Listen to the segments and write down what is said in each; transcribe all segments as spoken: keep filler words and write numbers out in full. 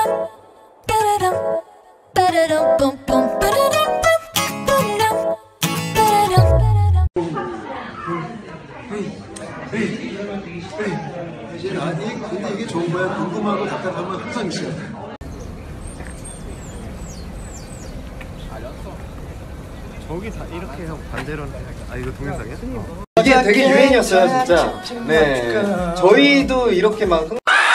아니 근데 이게 좋은 거야. 궁금하고 답답하면 항상 있어요. 저기 다 이렇게 하고 반대로는 아 이거 동영상이야? 이게 되게 유행이었어요 진짜. 네, 저희도 이렇게 막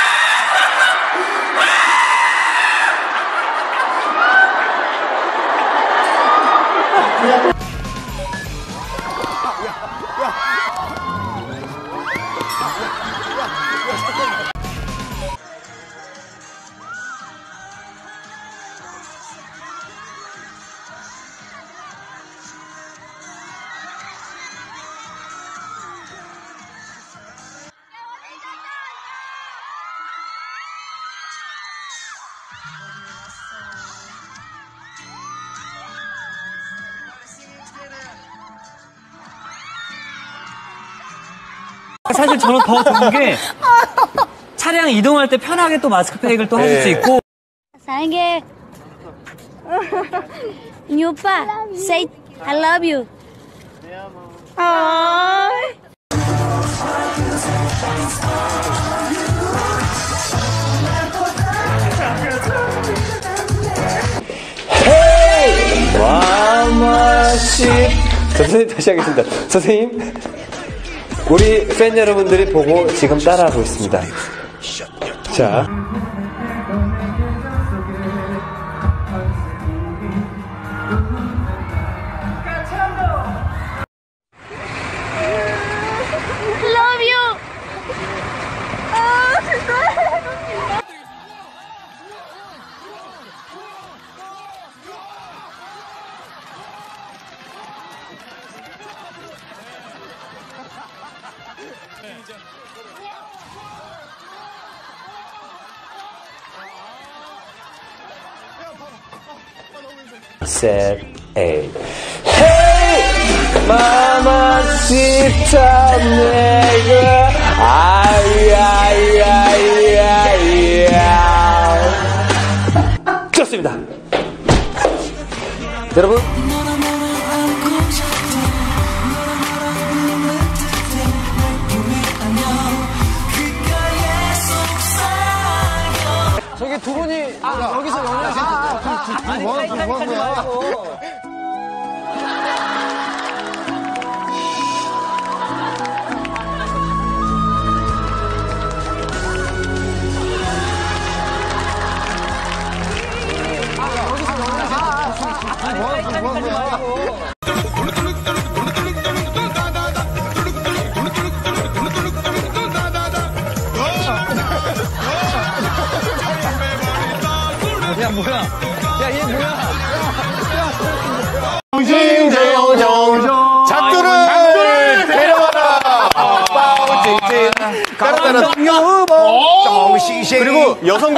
사실 저는 더 좋은 게 차량 이동할 때 편하게 또 마스크팩을 또 하실 수 있고. 사랑해. 이 오빠, say I love you. 아. 헤이! 마마씨. 선생님 다시 하겠습니다. 선생님, 우리 팬 여러분들이 보고 지금 따라하고 있습니다. 자. Love you. 아, 진짜. Set A. Hey, 마마시타 내가 아야야야야. 좋습니다. 여러분. 저기 두 분이 아, 여기서 연락했었어요. 뭐 하는 거야? 야 뭐야? 야 얘 뭐야? 정정정정 작두를 데려와라. 빠우찡찡 따라따라 여보 정시시. 그리고 여성분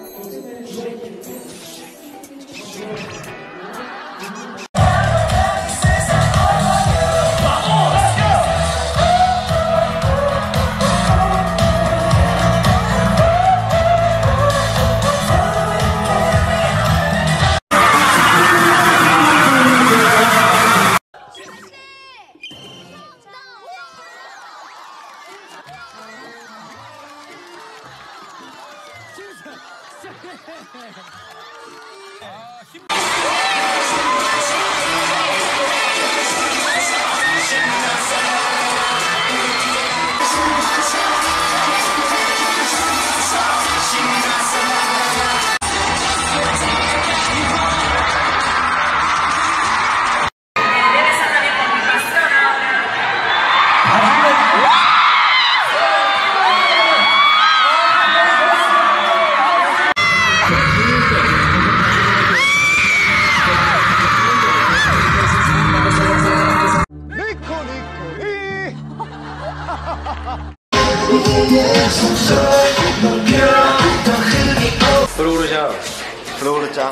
브로그르 브로그르 짱.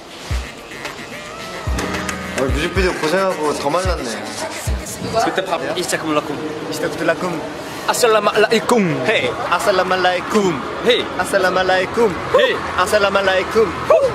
어, 뮤직비디오 고생하고 더 말랐네. 그때 밥 이시작 물 라쿰. 이시작 물 라쿰. Assalamualaikum. Hey, assalamualaikum. Hey, assalamualaikum. Hey, assalamualaikum.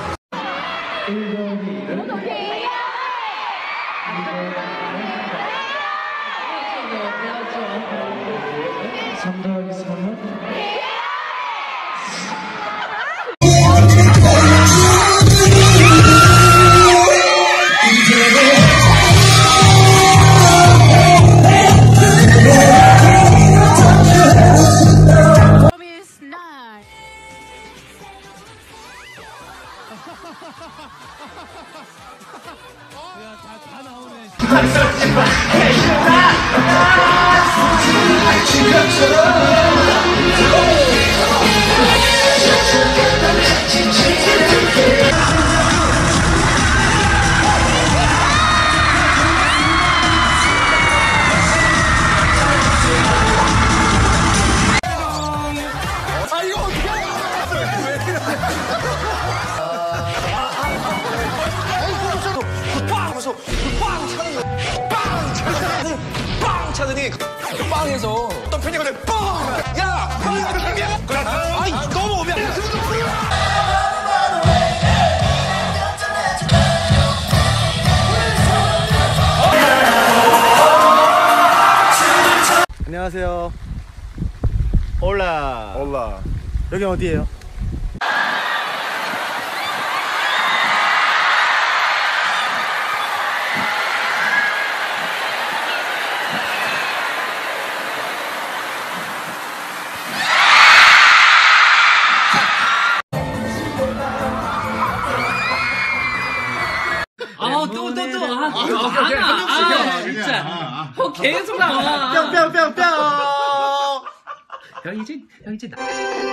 차더니 빵에서 어떤 편의가 돼 빵! 야! 빵! 아이 너무 오면 안녕하세요. 올라. 올라. 여기 어디예요? 아, 또, 또, 또. 아, 아, 아, 진짜. 어, 계속 나와. 뿅뿅뿅뿅. 형, 이제, 형, 이제 나.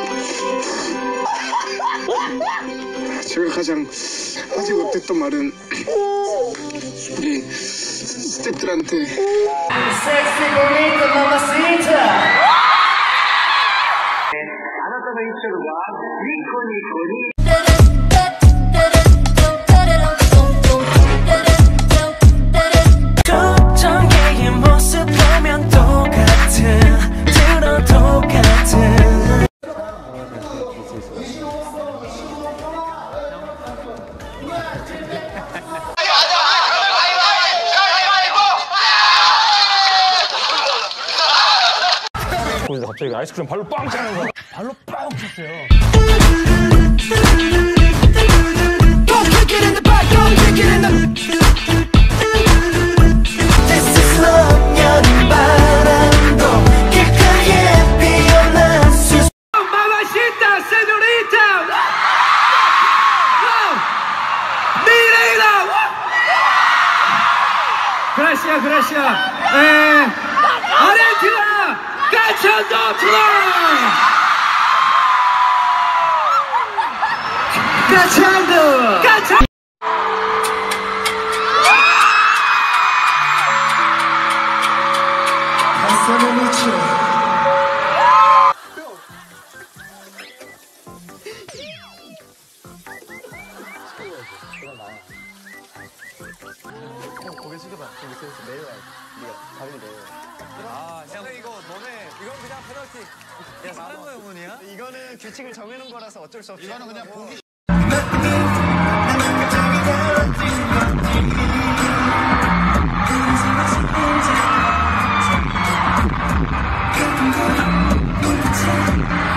제가 가장 하지 못했던 말은 우리 스태프들한테 걱정의 모습 보면 똑같은 들어 똑같은 거기서 갑자기 아이스크림 발로 빵 차는 거야. 발로 빵 찼어요. 그라시아, 그라시아. 에, 아르헨티나, 까찬도 트라이! 까찬도! 까찬! 고개 숙여봐. 저 밑에서 내려와야 돼. 네가 다리를 내려. 아, 형 이거 너네 이건 그냥 페널티. 야, 사랑과 영혼이야? 이거는 규칙을 정해놓은 거라서 어쩔 수 없어. 이거는 그냥 보기 아